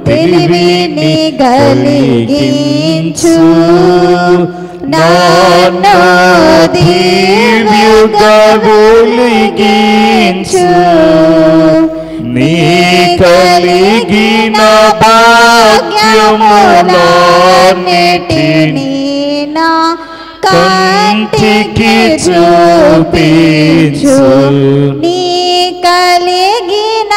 తెలివిని కలిగించు నన్ను దివ్యుగా వెలిగించు నీ కలిగిన భాగ్యములన్నిటినీ నా కంటికి చూపించు నీ కలిగిన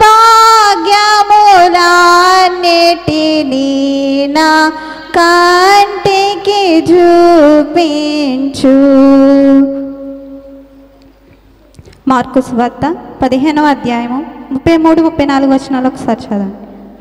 భాగ్యములన్నిటినీ నా కంటికి చూపించు. మార్కు సువార్త 15వ అధ్యాయము 33-34 వచనాలు ఒకసారి చదవండి.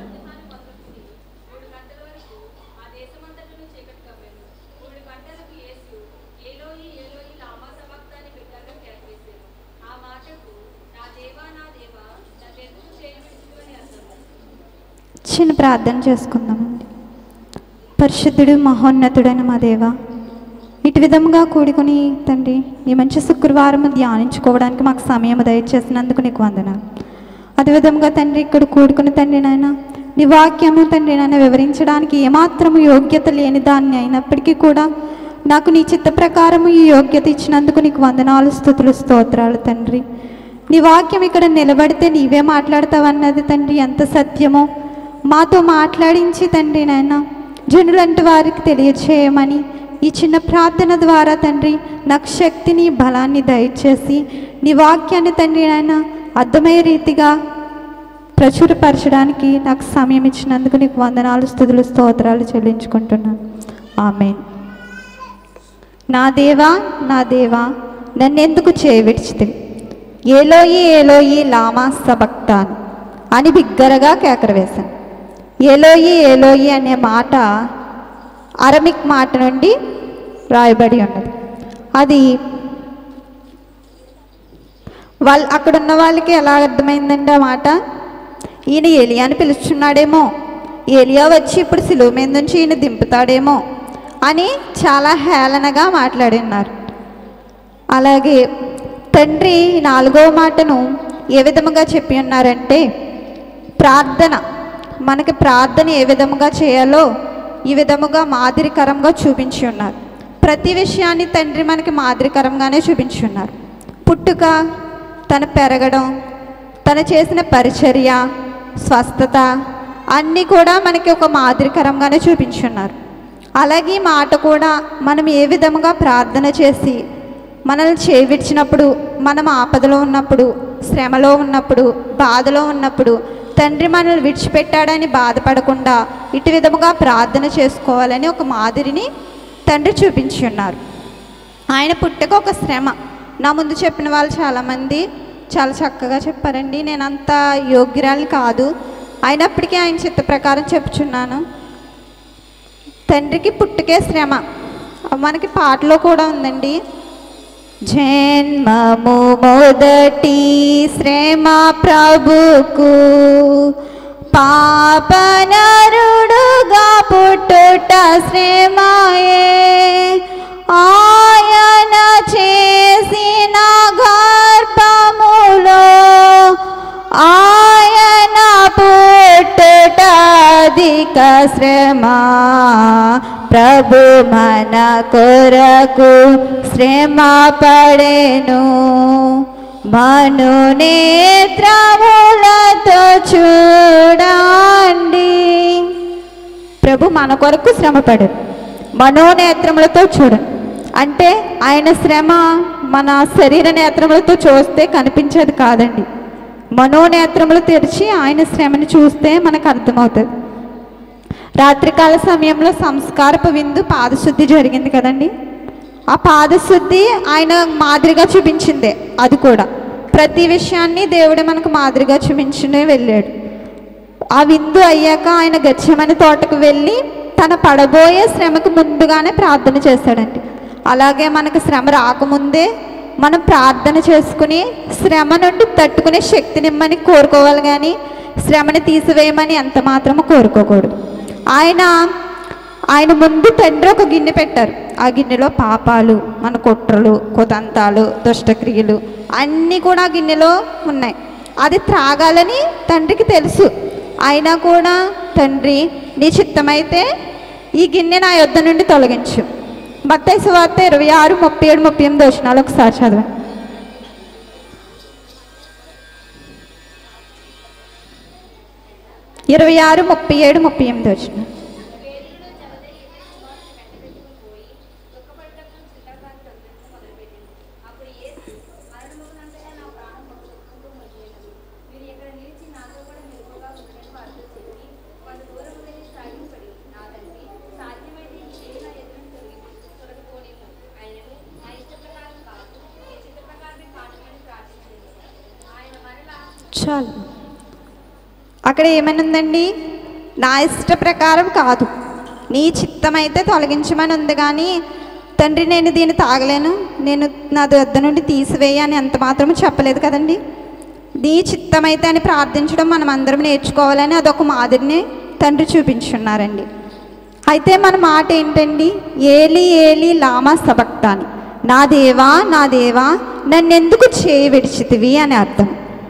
చిన్న ప్రార్థన చేసుకుందామండి. పరిశుద్ధుడు మహోన్నతుడైన మా దేవ, ఇటు విధంగా కూడుకుని తండ్రి ఈ మంచి శుక్రవారం ధ్యానించుకోవడానికి మాకు సమయం దయచేసినందుకు నీకు వందనాలు. అదేవిధంగా తండ్రి ఇక్కడ కూడుకుని తండ్రి నాయన నీ వాక్యము తండ్రి నాయన వివరించడానికి ఏమాత్రము యోగ్యత లేని దాన్ని అయినప్పటికీ కూడా నాకు నీ చిత్త ప్రకారము ఈ యోగ్యత ఇచ్చినందుకు నీకు వందనాలు, స్తుతులు, స్తోత్రాలు తండ్రి. నీ వాక్యం ఇక్కడ నిలబడితే నీవే మాట్లాడతావన్నది తండ్రి ఎంత సత్యమో మాతో మాట్లాడించి తండ్రి నాయన జనులంటి వారికి తెలియచేయమని ఈ చిన్న ప్రార్థన ద్వారా తండ్రి నాకు శక్తిని బలాన్ని దయచేసి నీ వాక్యాన్ని తండ్రి నాయన అర్థమయ్యే రీతిగా ప్రచురపరచడానికి నాకు సమయం ఇచ్చినందుకు నీకు వందనాలు, స్తుతులు, స్తోత్రాలు చెల్లించుకుంటున్నాను. ఆమేన్. నా దేవా నా దేవా నన్నెందుకు చేయవిడిచితివి, ఏలోయి ఏలోయి లామా సబక్తాని అని బిగ్గరగా కేకరవేశాను. ఏలోయి ఏలోయి అనే మాట అరమిక్ మాట నుండి రాయబడి ఉన్నది. అది అక్కడున్న వాళ్ళకి ఎలా అర్థమైందండి ఆ మాట? ఈయన ఏలియాని పిలుస్తున్నాడేమో, ఏలియా వచ్చి ఇప్పుడు సిలువ మీద నుంచి ఈయన దింపుతాడేమో అని చాలా హేళనగా మాట్లాడినారు. అలాగే తండ్రి 4వ మాటను ఏ విధముగా చెప్పి ఉన్నారంటే ప్రార్థన, మనకి ప్రార్థన ఏ విధముగా చేయాలో ఈ విధముగా మాదిరికరంగా చూపించి ఉన్నారు. ప్రతి విషయాన్ని తండ్రి మనకి మాదిరికరంగానే చూపించి ఉన్నారు. పుట్టుక, తన పెరగడం, తను చేసిన పరిచర్య, స్వస్థత అన్నీ కూడా మనకి ఒక మాదిరికరంగానే చూపించి ఉన్నారు. అలాగే మాట కూడా మనం ఏ విధముగా ప్రార్థన చేసి మనల్ని చేవిడిచినప్పుడు, మనం ఆపదలో ఉన్నప్పుడు, శ్రమలో ఉన్నప్పుడు, బాధలో ఉన్నప్పుడు తండ్రి మనల్ని విడిచిపెట్టాడని బాధపడకుండా ఇటు విధముగా ప్రార్థన చేసుకోవాలని ఒక మాదిరిని తండ్రి చూపించి ఉన్నారు. ఆయన పుట్టక ఒక శ్రమ. నా ముందు చెప్పిన వాళ్ళు చాలామంది చాలా చక్కగా చెప్పారండి. నేను అంత యోగ్యురాలు కాదు, అయినప్పటికీ ఆయన చిత్త ప్రకారం చెప్పుచున్నాను. తండ్రికి పుట్టుకే శ్రమ. మనకి పాటలో కూడా ఉందండి, జన్మము మొదటి శ్రమ ప్రభుకు, పాపనరుడుగా పుట్టుట శ్రమయే, ఆయన చేసిన గర్భములో ఆయన పుట్టుట అధిక శ్రమ, ప్రభు మన కొరకు శ్రమ పడెను, మను నేత్రములతో చూడండి. ప్రభు మన కొరకు శ్రమ పడెను, మనోనేత్రములతో చూడండి. అంటే ఆయన శ్రమ మన శరీర నేత్రములతో చూస్తే కనిపించేది కాదండి. మనోనేత్రములు తెరిచి ఆయన శ్రమని చూస్తే మనకు అర్థమవుతుంది. రాత్రికాల సమయంలో సంస్కారపు విందు పాదశుద్ధి జరిగింది కదండి. ఆ పాదశుద్ధి ఆయన మాదిరిగా చూపించిందే. అది కూడా ప్రతి విషయాన్ని దేవుడు మనకు మాదిరిగా చూపించునే వెళ్ళాడు. ఆ విందు అయ్యాక ఆయన గెత్సేమనే తోటకు వెళ్ళి తన పడబోయే శ్రమకు ముందుగానే ప్రార్థన చేశాడండి. అలాగే మనకు శ్రమ రాకముందే మనం ప్రార్థన చేసుకుని శ్రమ నుండి తట్టుకునే శక్తినిమ్మని కోరుకోవాలి, కానీ శ్రమని తీసివేయమని ఎంత మాత్రము కోరుకోకూడదు. ఆయన ముందు తండ్రి ఒక గిన్నె పెట్టారు. ఆ గిన్నెలో పాపాలు, మన కుట్రలు, కుతంతాలు, దుష్టక్రియలు అన్నీ కూడా ఆ గిన్నెలో ఉన్నాయి. అది త్రాగాలని తండ్రికి తెలుసు. అయినా కూడా తండ్రి నీ చిత్తమైతే ఈ గిన్నె నా యొద్ద నుండి తొలగించు. మత్తయి సువార్త 26, 37, 38 వచనాలు ఒకసారి చదవండి. 26, 37, 38 వచనాలు. చాలు. అక్కడ ఏమని ఉందండి? నా ఇష్ట ప్రకారం కాదు, నీ చిత్తమైతే తొలగించమని ఉంది. కానీ తండ్రి నేను దీన్ని తాగలేను, నేను నా వద్ద నుండి తీసివేయ అని ఎంత మాత్రమూ చెప్పలేదు కదండి. నీ చిత్తమైతే అని ప్రార్థించడం మనం అందరం నేర్చుకోవాలని అదొక మాదిరిని తండ్రి చూపించున్నారండి. అయితే మన మాట ఏంటండి? ఏలి ఏలి లామా సబక్తాని, నా దేవా నా దేవా నన్నెందుకు చేయి విడిచితివి అని అర్థం.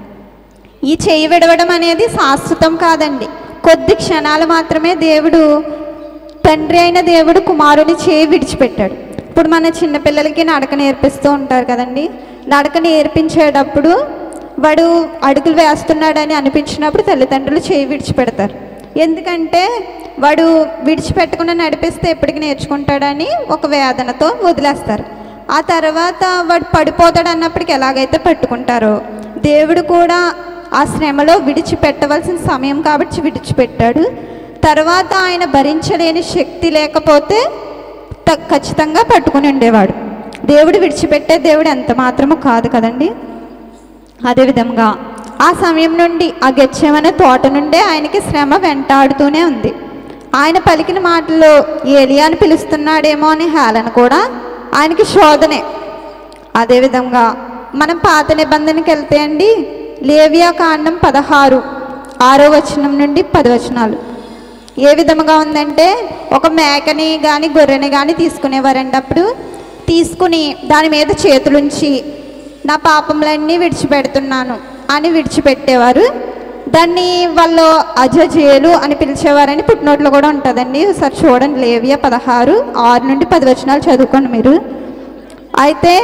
ఈ చేయి విడవడం అనేది శాశ్వతం కాదండి, కొద్ది క్షణాలు మాత్రమే. దేవుడు తండ్రి అయిన దేవుడు కుమారుని చేయి విడిచిపెట్టాడు. ఇప్పుడు మన చిన్నపిల్లలకి నడక నేర్పిస్తూ ఉంటారు కదండి. నడక నేర్పించేటప్పుడు వాడు అడుగులు వేస్తున్నాడని అనిపించినప్పుడు తల్లిదండ్రులు చేయి విడిచిపెడతారు. ఎందుకంటే వాడు విడిచిపెట్టకుండా నడిపిస్తే ఎప్పటికి నేర్చుకుంటాడని ఒక వేదనతో వదిలేస్తారు. ఆ తర్వాత వాడు పడిపోతాడు అన్నప్పటికి ఎలాగైతే పట్టుకుంటారో, దేవుడు కూడా ఆ శ్రమలో విడిచిపెట్టవలసిన సమయం కాబట్టి విడిచిపెట్టాడు. తర్వాత ఆయన భరించలేని శక్తి లేకపోతే ఖచ్చితంగా పట్టుకుని ఉండేవాడు. దేవుడు విడిచిపెట్టే దేవుడు ఎంత మాత్రమూ కాదు కదండి. అదేవిధంగా ఆ సమయం నుండి ఆ గెత్సేమనే తోట నుండే ఆయనకి శ్రమ వెంటాడుతూనే ఉంది. ఆయన పలికిన మాటల్లో ఏలియాను పిలుస్తున్నాడేమో అని హేళన కూడా ఆయనకి శోధనే. అదేవిధంగా మనం పాత నిబంధనకి వెళ్తే అండి, లేవియా కాండం 16, 6వ వచనం నుండి 10 వచనాలు ఏ విధముగా ఉందంటే, ఒక మేకని కానీ గొర్రెని కానీ తీసుకునేవారండి. అప్పుడు తీసుకుని దాని మీద చేతులుంచి నా పాపములన్నీ విడిచిపెడుతున్నాను అని విడిచిపెట్టేవారు. దాన్ని వాళ్ళు అజజేలు అని పిలిచేవారని పుట్టినోట్లో కూడా ఉంటుందండి. ఒకసారి చూడండి, లేవియా 16, 6 నుండి 10 వచనాలు చదువుకోండి మీరు. అయితే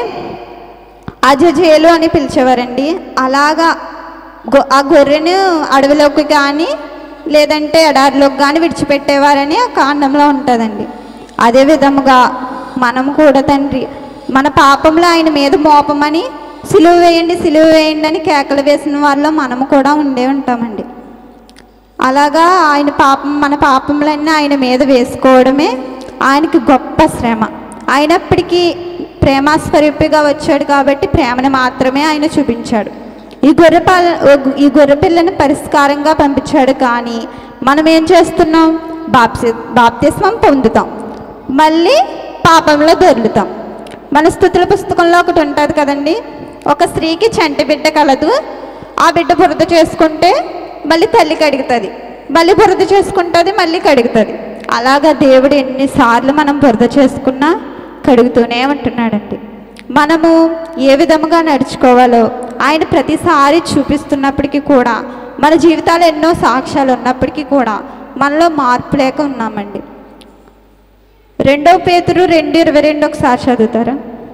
అజజేలు అని పిలిచేవారండి. అలాగా ఆ గొర్రెను అడవిలోకి కానీ లేదంటే ఎడారిలోకి కానీ విడిచిపెట్టేవారని ఆ కాండంలో ఉంటుందండి. అదే విధముగా మనం కూడా తండ్రి మన పాపంలో ఆయన మీద మోపమని సిలువ వేయండి సిలువ వేయండి అని కేకలు వేసిన వాళ్ళలో మనము కూడా ఉండే ఉంటామండి. అలాగా ఆయన మన పాపములన్నీ ఆయన మీద వేసుకోవడమే ఆయనకి గొప్ప శ్రమ. అయినప్పటికీ ప్రేమాస్వరూపిగా వచ్చాడు కాబట్టి ప్రేమను మాత్రమే ఆయన చూపించాడు. ఈ గొర్రె పిల్లని పరిష్కారంగా పంపించాడు. కానీ మనం ఏం చేస్తున్నాం? బాప్తిస్మం పొందుతాం, మళ్ళీ పాపంలో దొర్లుతాం. మన స్తుతుల పుస్తకంలో ఒకటి ఉంటుంది కదండి, ఒక స్త్రీకి చంటి బిడ్డ కలదు, ఆ బిడ్డ బురద చేసుకుంటే మళ్ళీ తల్లి కడుగుతుంది, మళ్ళీ బురద చేసుకుంటుంది, మళ్ళీ కడుగుతుంది. అలాగా దేవుడు ఎన్నిసార్లు మనం బురద చేసుకున్నా కడుగుతూనే ఉంటున్నాడండి. మనము ఏ విధముగా నడుచుకోవాలో ఆయన ప్రతిసారి చూపిస్తున్నప్పటికీ కూడా, మన జీవితాలు ఎన్నో సాక్ష్యాలు ఉన్నప్పటికీ కూడా మనలో మార్పు లేక ఉన్నామండి. 2 పేతురు 2:22 ఒకసారి చదువుతారా?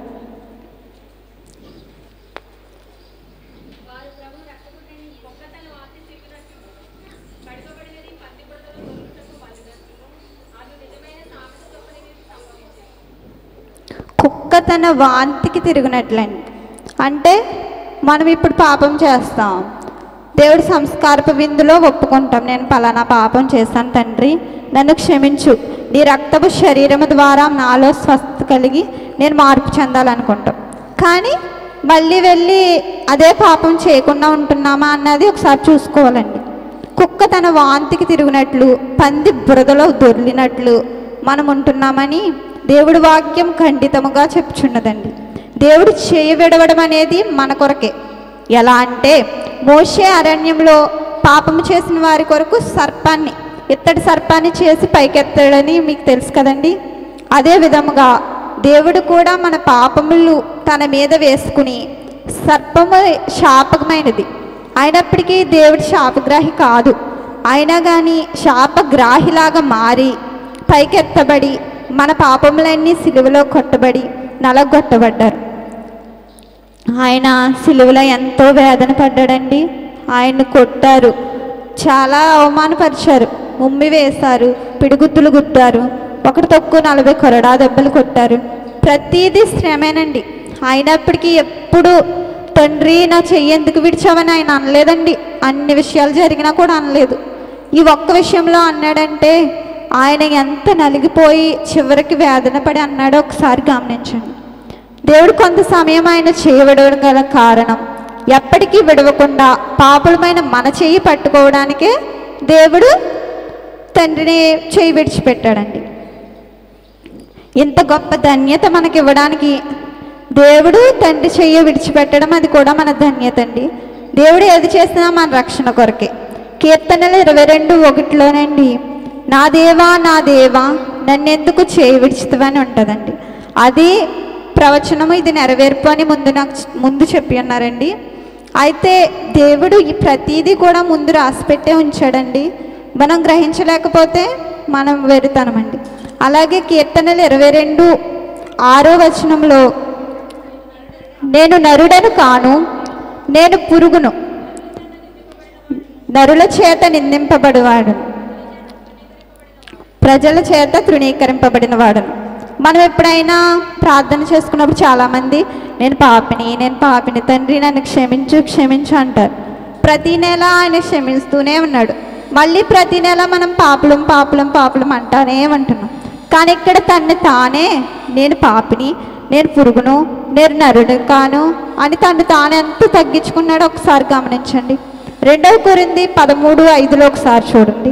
కుక్క తన వాంతికి తిరిగినట్లండి. అంటే మనం ఇప్పుడు పాపం చేస్తాం, దేవుడి సంస్కారపు విందులో ఒప్పుకుంటాం, నేను పలానా పాపం చేశాను తండ్రి నన్ను క్షమించు, నీ రక్తపు శరీరము ద్వారా నాలో స్వస్థత కలిగి నేను మార్పు చెందాలనుకుంటాం. కానీ మళ్ళీ వెళ్ళి అదే పాపం చేయకుండా ఉంటున్నామా అన్నది ఒకసారి చూసుకోవాలండి. కుక్క తన వాంతికి తిరిగినట్లు, పంది బురదలో దొర్లినట్లు మనం ఉంటున్నామని దేవుడి వాక్యం ఖండితముగా చెప్పుచున్నదండి. దేవుడు చేయి విడవడం అనేది మన కొరకే. ఎలా అంటే, మోషే అరణ్యంలో పాపము చేసిన వారి కొరకు ఇత్తడి సర్పాన్ని చేసి పైకెత్తాడని మీకు తెలుసు కదండి. అదే విధముగా దేవుడు కూడా మన పాపములు తన మీద వేసుకుని, సర్పము శాపకమైనది అయినప్పటికీ దేవుడు శాపగ్రాహి కాదు. అయినా కానీ శాపగ్రాహిలాగా మారి పైకెత్తబడి మన పాపములన్నీ సిలువలో కొట్టబడి నలగొట్టబడ్డారు. ఆయన సిలువలో ఎంతో వేదన పడ్డాడండి. ఆయన్ని కొట్టారు, చాలా అవమానపరిచారు, ముమ్మి వేశారు, పిడిగుద్దులు గుద్దారు, ఒకటి తక్కువ 40 కొరడా దెబ్బలు కొట్టారు. ప్రతీదీ శ్రమేనండి. అయినప్పటికీ ఎప్పుడు తండ్రి నా చెయ్యి ఎందుకు విడిచావని ఆయన అనలేదండి. అన్ని విషయాలు జరిగినా కూడా అనలేదు. ఈ ఒక్క విషయంలో అన్నాడంటే ఆయన ఎంత నలిగిపోయి చివరికి వేదన పడి అన్నాడో ఒకసారి గమనించండి. దేవుడు కొంత సమయం ఆయన చేయి విడవడం గల కారణం ఎప్పటికీ విడవకుండా పాపులమైన మన చెయ్యి పట్టుకోవడానికే దేవుడు తండ్రిని చేయి విడిచిపెట్టాడండి. ఇంత గొప్ప ధన్యత మనకి ఇవ్వడానికి దేవుడు తండ్రి చెయ్యి విడిచిపెట్టడం, అది కూడా మన ధన్యత అండి. దేవుడు ఏది చేసినా మన రక్షణ కొరకే. కీర్తనలు 22:1లోనండి, నా దేవా నా దేవా నన్నెందుకు చేయి విడిచితవని ఉంటుందండి. అది ప్రవచనము, ఇది నెరవేర్పు అని ముందు చెప్పి ఉన్నారండి. అయితే దేవుడు ఈ ప్రతీదీ కూడా ముందు రాసిపెట్టే ఉంచాడండి. మనం గ్రహించలేకపోతే మనం వెరుతనమండి. అలాగే కీర్తనలు 22:6 నేను నరుడను కాను, నేను పురుగును, నరుల చేత నిందింపబడివాడు, ప్రజల చేత తృణీకరింపబడిన వాడును. మనం ఎప్పుడైనా ప్రార్థన చేసుకున్నప్పుడు చాలామంది నేను పాపిని తండ్రి నన్ను క్షమించు అంటారు. ప్రతి నెల ఆయన క్షమిస్తూనే ఉన్నాడు. మళ్ళీ ప్రతి నెల మనం పాపులం అంటానే ఉంటున్నాం. కానీ ఇక్కడ తన్ని తానే నేను పాపిని, నేను పురుగును, నేను నరుడు కాను అని తను తాను ఎంత తగ్గించుకున్నాడో ఒకసారి గమనించండి. 2 కొరింథీ 13:5 ఒకసారి చూడండి.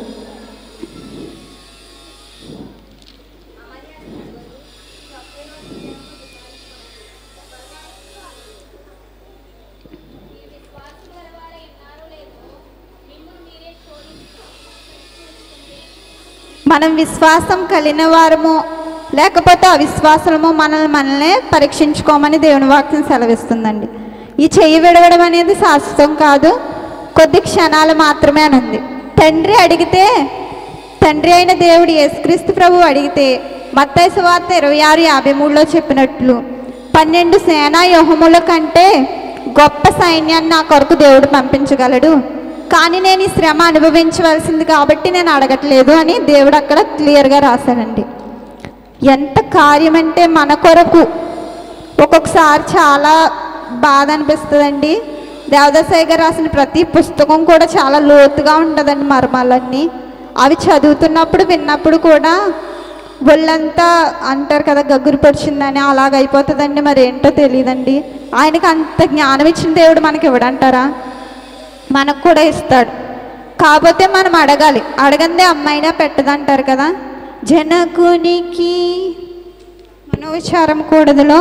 మనం విశ్వాసం కలిగిన వారము లేకపోతే అవిశ్వాసము మనల్ని పరీక్షించుకోమని దేవుని వాక్యం సెలవిస్తుందండి. ఈ చెయ్యి విడవడం అనేది శాశ్వతం కాదు, కొద్ది క్షణాలు మాత్రమే అని ఉంది. తండ్రి అయిన దేవుడు యేసుక్రీస్తు ప్రభువు అడిగితే మత్తయి సువార్త 26:53లో చెప్పినట్లు 12 సేనా వ్యూహముల కంటే గొప్ప సైన్యాన్ని నా కొరకు దేవుడు పంపించగలడు, కానీ నేను ఈ శ్రమ అనుభవించవలసింది కాబట్టి నేను అడగట్లేదు అని దేవుడు అక్కడ క్లియర్గా రాశాడండి. ఎంత కార్యం అంటే మన కొరకు ఒక్కొక్కసారి చాలా బాధ అనిపిస్తుందండి. దేవదాసయ్య గారు రాసిన ప్రతి పుస్తకం కూడా చాలా లోతుగా ఉంటుందండి. మర్మాలన్నీ అవి చదువుతున్నప్పుడు విన్నప్పుడు కూడా ఒళ్ళంతా అంటారు కదా గగ్గురు పొడిచిందని అలాగైపోతుందండి. మరి ఏంటో తెలియదండి. ఆయనకి అంత జ్ఞానం ఇచ్చిన దేవుడు మనకి ఇవ్వడంటారా? మనకు కూడా ఇస్తాడు. కాకపోతే మనం అడగాలి. అడగందే అమ్మాయినా పెట్టదంటారు కదా. జనకునికి మనోవిచారం కూడదులో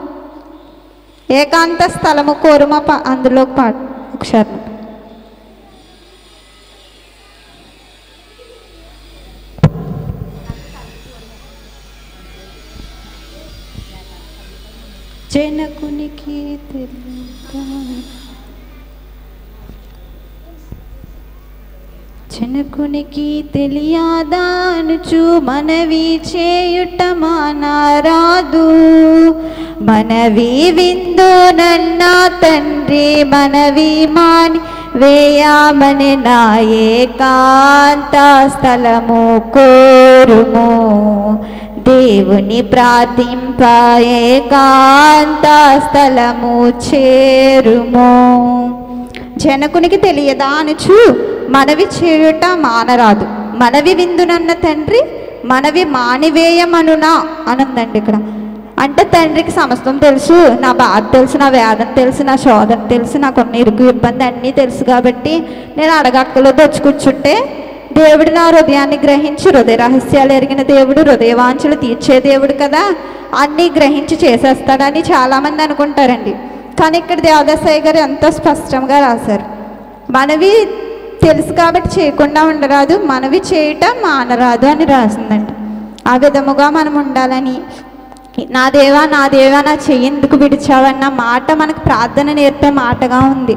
ఏకాంత స్థలము కోరుమ అందులో పాడు ఒకసారి. జనకునికి జనకునికి తెలియదానుచు మనవి చేయుట మానరాదు, మనవి విందు నన్న తండ్రి మనవి మాని వేయామని నా ఏకాంత స్థలము కోరుము, దేవుని ప్రార్థింప ఏకాంత స్థలము చేరుము. జనకునికి తెలియదా అనుచు మనవి చేయుట మానరాదు, మనవి విందునన్న తండ్రి మనవి మానివేయమనునా అనుందండి ఇక్కడ. అంటే తండ్రికి సమస్తం తెలుసు, నా బాధ తెలుసు, నా వేదన తెలుసు, నా శోధన తెలుసు, నాకున్న ఇరుకు ఇబ్బంది అన్నీ తెలుసు కాబట్టి నేను అడగక్కలో దొచ్చి కూర్చుంటే దేవుడు నా హృదయాన్ని గ్రహించి హృదయ రహస్యాలు ఎరిగిన దేవుడు, హృదయవాంఛలు తీర్చే దేవుడు కదా, అన్నీ గ్రహించి చేసేస్తాడని చాలామంది అనుకుంటారండి. కానీ ఇక్కడ దేవదాసయ్య గారు ఎంతో స్పష్టంగా రాశారు. మనవి తెలుసు కాబట్టి చేయకుండా ఉండరాదు, మనవి చేయటం మానరాదు అని రాసిందండి. ఆ విధముగా మనం ఉండాలని, నా దేవా నా చెయ్యి ఎందుకు విడిచావన్న మాట మనకు ప్రార్థన నేర్పే మాటగా ఉంది.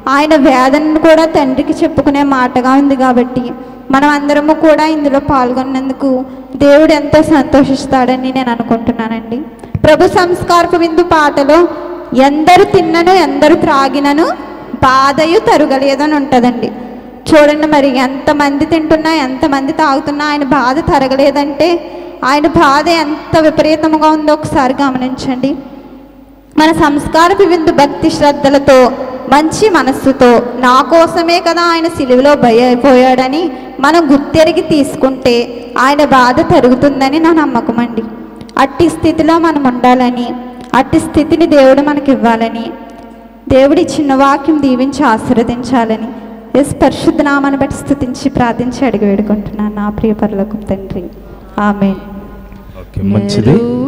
ఆయన వేదనను కూడా తండ్రికి చెప్పుకునే మాటగా ఉంది కాబట్టి మనం అందరము కూడా ఇందులో పాల్గొన్నందుకు దేవుడు ఎంతో సంతోషిస్తాడని నేను అనుకుంటున్నానండి. ప్రభు సంస్కారపు విందు పాటలో ఎందరు తిన్నను ఎందరు త్రాగినను బాధయు తరగలేదని ఉంటుందండి. చూడండి, మరి ఎంతమంది తింటున్నా ఎంతమంది తాగుతున్నా ఆయన బాధ తరగలేదంటే ఆయన బాధ ఎంత విపరీతంగా ఉందో ఒకసారి గమనించండి. మన సంస్కారపు విందు భక్తి శ్రద్ధలతో మంచి మనస్సుతో నా కోసమే కదా ఆయన సిలువలో బయైపోయాడని మనం గుర్తెరిగి తీసుకుంటే ఆయన బాధ తరుగుతుందని నా నమ్మకం అండి. అట్టి స్థితిలో మనం ఉండాలని, అట్టి స్థితిని దేవుడు మనకి ఇవ్వాలని, దేవుడి చిన్న వాక్యం దీవించి ఆశీర్వదించాలని యేసు పరిశుద్ధ నామాన్ని బట్టి స్తుతించి ప్రార్థించి అడిగి వేడుకుంటున్నాను నా ప్రియ పరలోకపు తండ్రి. ఆమేన్. మంచిది.